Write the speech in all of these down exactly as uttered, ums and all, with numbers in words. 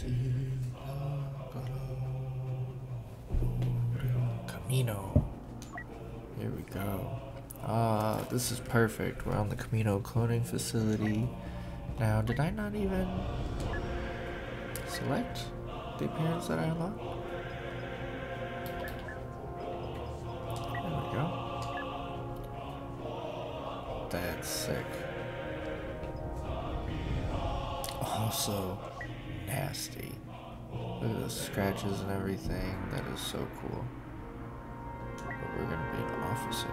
Kamino. Here we go. Ah, this is perfect. We're on the Kamino cloning facility. Now, did I not even select the appearance that I unlocked? There we go. That's sick. Also nasty. Look at the scratches and everything. That is so cool. But we're gonna be an officer.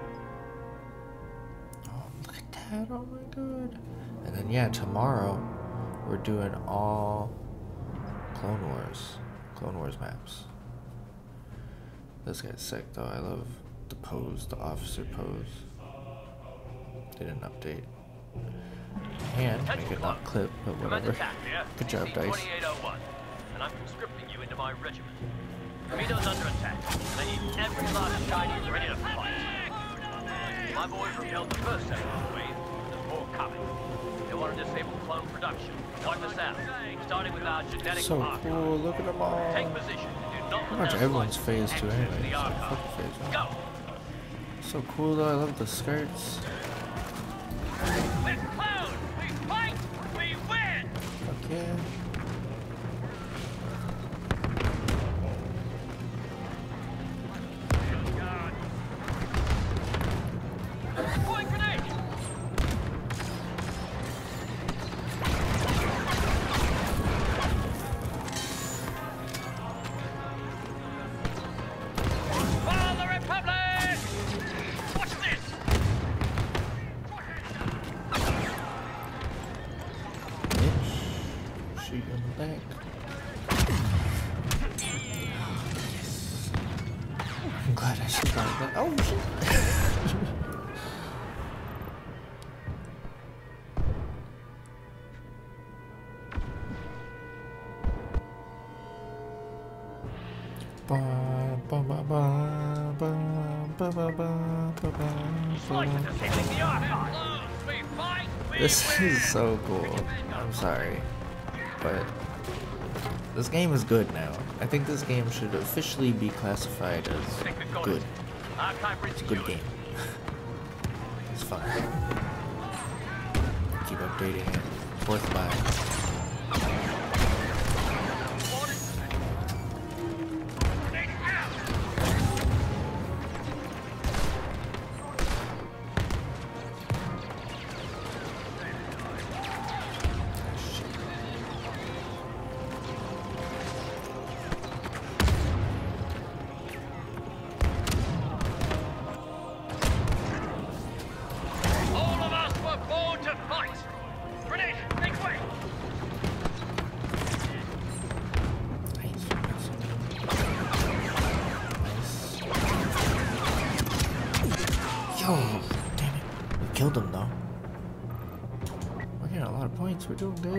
Oh, look at that. Oh my god. And then yeah, tomorrow we're doing all Clone Wars. Clone Wars maps. This guy's sick though. I love the pose, the officer pose. They didn't update. And make it not clip, but whatever. Good job, Dice. And I'm conscripting you into my regiment. Kamino's under attack. I need every last Chinese ready to fight. My boys repelled the first set of wave. There's more coming. They want to disable clone production. Wipe us out. Starting with our genetic So marker. cool, look at them all. Take position. Do not Pretty much everyone's phase too anyway. So fuck the phase one. Go! So cool though, I love the skirts. We're clone! We fight! We win! Fuck yeah. Throwing grenade! For the Republic! Watch this! Bitch. Shoot in the back. Yes. I'm glad I should got that. Oh shit. Ba, ba, ba, ba, ba, ba, ba, ba, ba, ba. This is so cool. I'm sorry, but this game is good now. I think this game should officially be classified as good. It's a good game. It's fun. Keep updating it. Worth buying. Oh, damn it. We killed him though. We're getting a lot of points. We're doing good.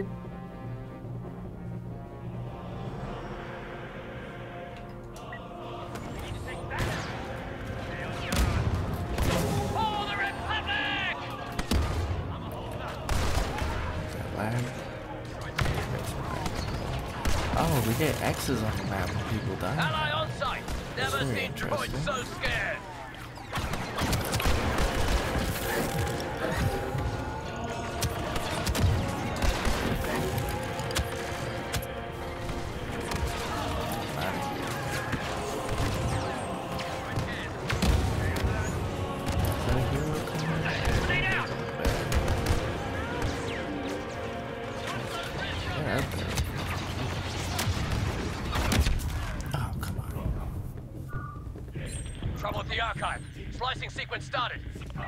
Oh, we get X's on the map when people die. Ally on site. Never seen droids so scared. Trouble with the archive. Slicing sequence started.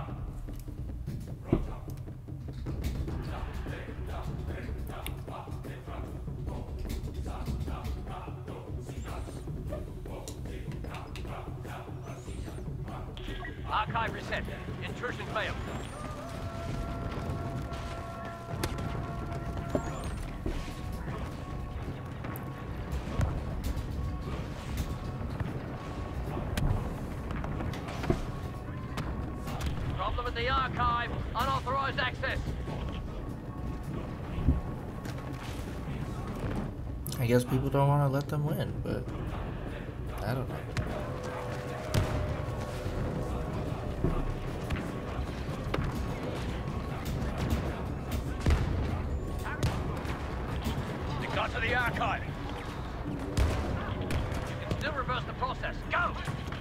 Archive reset. Intrusion failed. Problem at the archive. Unauthorized access. I guess people don't want to let them win, but I don't know. They got to the archive. You can still reverse the process. Go!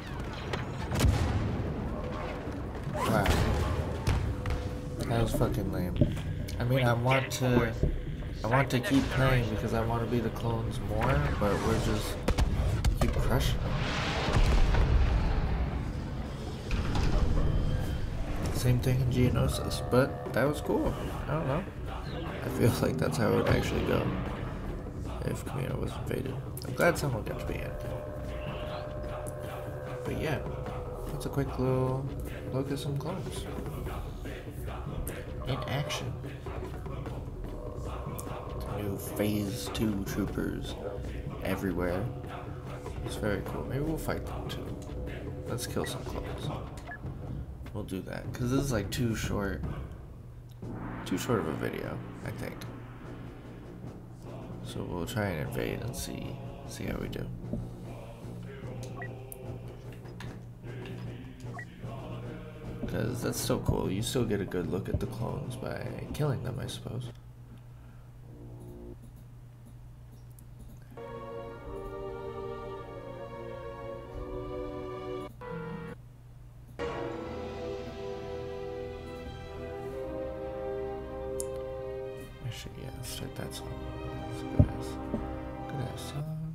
Wow. That was fucking lame. I mean, I want to, I want to keep playing because I want to be the clones more, but we're just keep crushing them. Same thing in Geonosis, but that was cool. I don't know. I feel like that's how it would actually go if Kamino was invaded. I'm glad someone got to be Anakin. But yeah, that's a quick little look at some clones in action. New phase two troopers everywhere. It's very cool. Maybe we'll fight them too. Let's kill some clones. We'll do that because this is like too short, too short of a video, I think. So we'll try and invade and see, see how we do. Because that's still cool. You still get a good look at the clones by killing them, I suppose. Actually, yeah, let's start that song. That's a good ass, good ass song.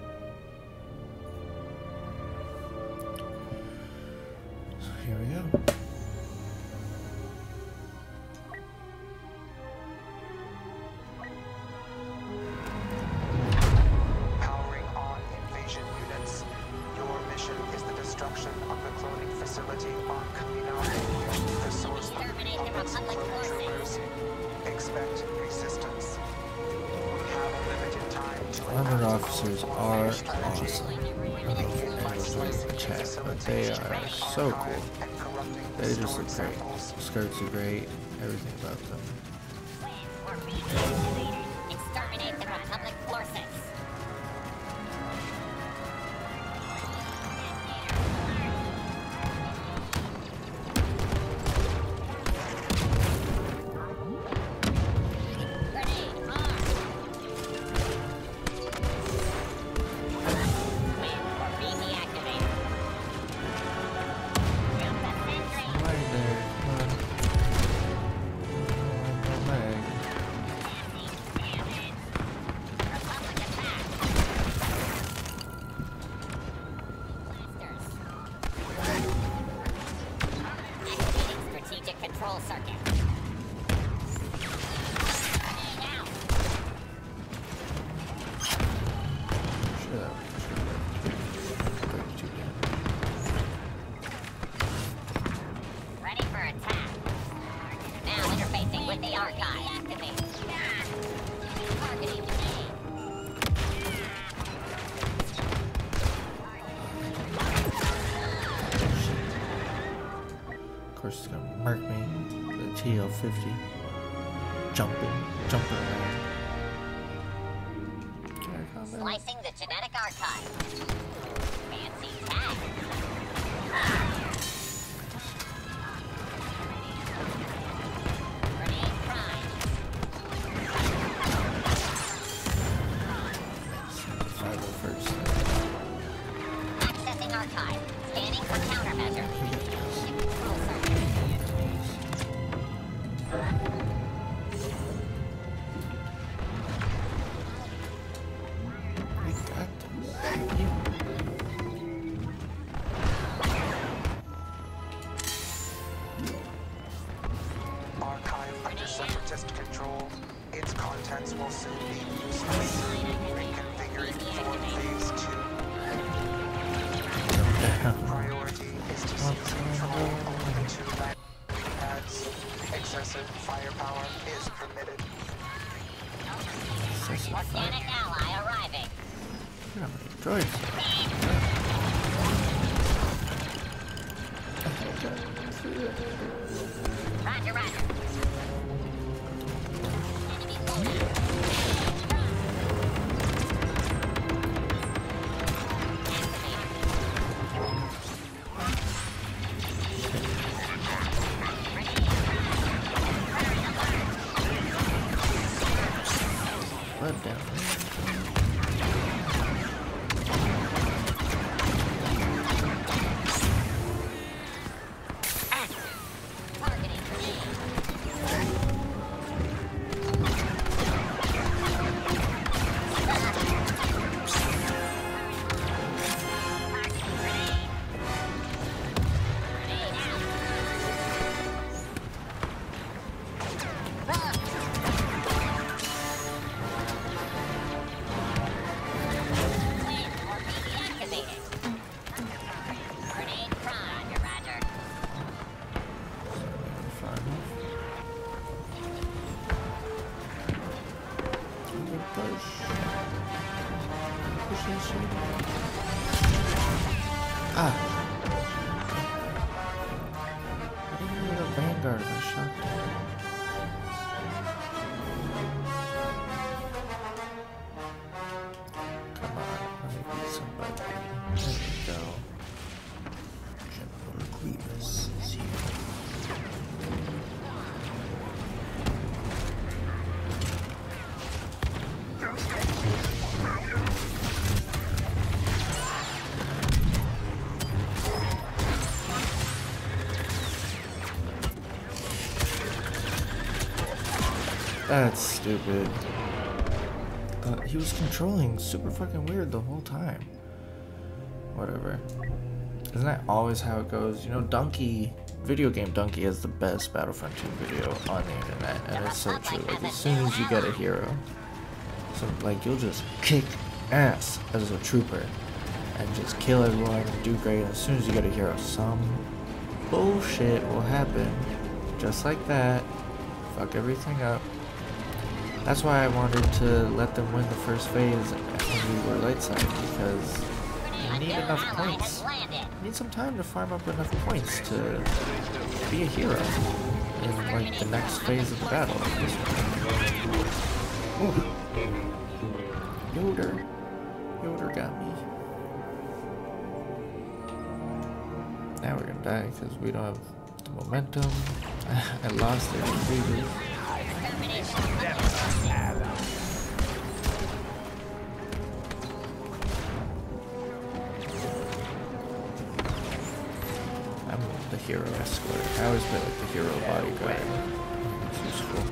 So here we go. Powering on invasion units. Your mission is the destruction of the cloning facility on Kamino, the source of the Republic's clone troopers. Expect resistance. We have limited time to Armored officers are awesome. I hope everyone's reading the chat, but they are so cool. They just look great. Skirts are great. Everything about them. Exterminate the Republic forces. Control circuit. Now. Shut up. Ready for attack. Now interfacing with the archive. Activate. Targeting domain. Of course, it's gonna mark me. The T L fifty. Jumping, jumping around. Slicing the genetic archive. Fancy tag. Grenade prime. five oh first. Accessing archive. Scanning for countermeasures. Control circuit. We got this. archive under separatist control. Its contents will soon be useless. Reconfiguring for phase two. Priority is to seize control over the two landing pads. Excessive firepower is permitted. Organic ally arriving. Look how many droids. Roger, roger. Enemy loaded. down. Ah! I didn't need a vanguard if I shot them. Come on, let me beat somebody. There we go. General Grievous is here. That's stupid. Uh, he was controlling super fucking weird the whole time. Whatever. Isn't that always how it goes? You know, Donkey, video game Donkey has the best Battlefront two video on the internet, and it's so true. Like, as soon as you get a hero, so like you'll just kick ass as a trooper and just kill everyone and do great. And as soon as you get a hero, some bullshit will happen, just like that. Fuck everything up. That's why I wanted to let them win the first phase when we were light side, because you need enough points. You need some time to farm up enough points to be a hero in like the next phase of the battle. Ooh. Yoder. Yoder got me. Now we're gonna die because we don't have the momentum. I lost it completely. I'm the hero escort. I always play like the hero bodyguard. It's useful.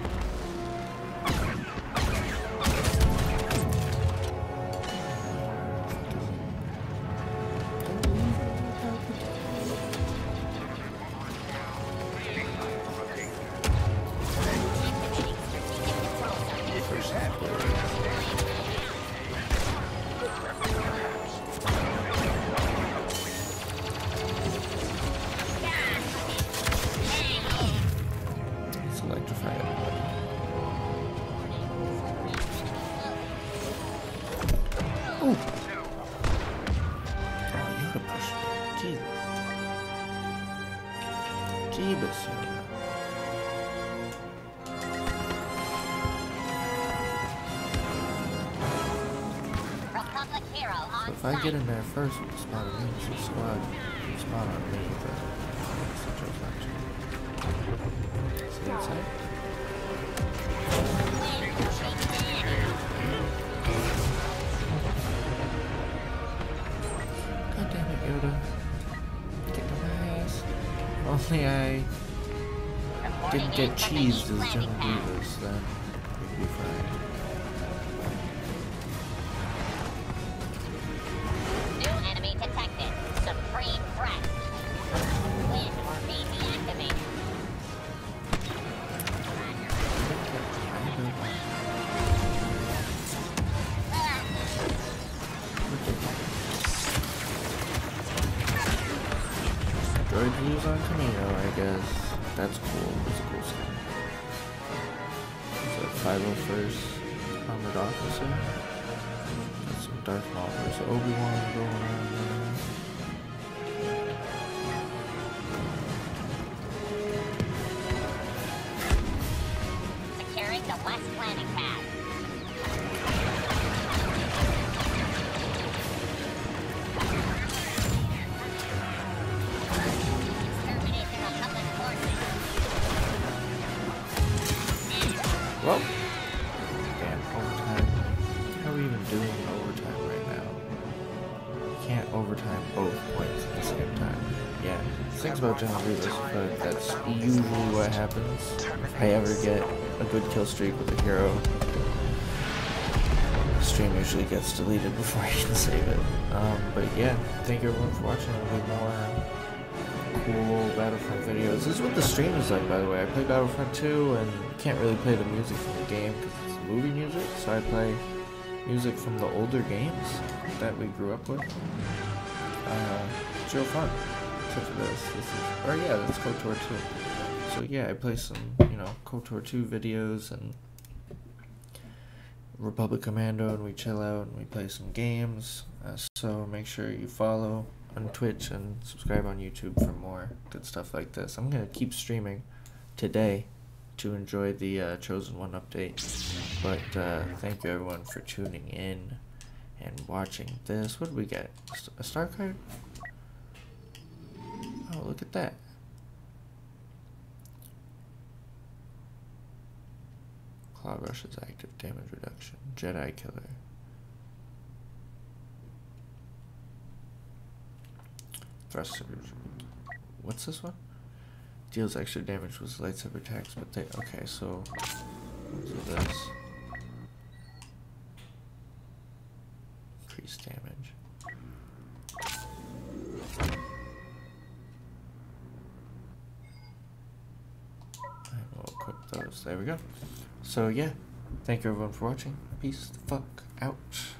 If I get in there first with the spot of me, it's a squad spot on me, but I chose not to. See what's up? God damn it, Yoda. Get my ass. Only I didn't get cheesed as General Grievous, then we'd be fine. Droid views on Kamino, I guess. That's cool. That's a cool skin. Is that five oh first Armored Officer? That's some Darth Maul. There's Obi-Wan going on there. Securing the west landing pad. Well, damn, overtime. doing overtime right now. You can't overtime both points at the same time. Yeah, things about General Grievous, but that's usually what happens if I ever get a good kill streak with a hero. The stream usually gets deleted before I can save it. Um, but yeah, thank you everyone for watching. There'll be more cool Battlefront videos. This is what the stream is like, by the way. I play Battlefront two and can't really play the music from the game because it's movie music, so I play music from the older games that we grew up with. Uh, it's real fun. Except for this. This is, or yeah, that's KOTOR two. So yeah, I play some, you know, KOTOR two videos and Republic Commando, and we chill out and we play some games. Uh, so make sure you follow on Twitch and subscribe on YouTube for more good stuff like this. I'm gonna keep streaming today to enjoy the uh, Chosen One update. But uh, thank you everyone for tuning in and watching this. What did we get? A star card? Oh, look at that. Cloud Rush is active. Damage reduction. Jedi Killer. Thruster. What's this one? Deals extra damage with lightsaber attacks, but they. Okay, so. Let's do this. Increase damage. And we'll equip those. There we go. So, yeah. Thank you everyone for watching. Peace the fuck out.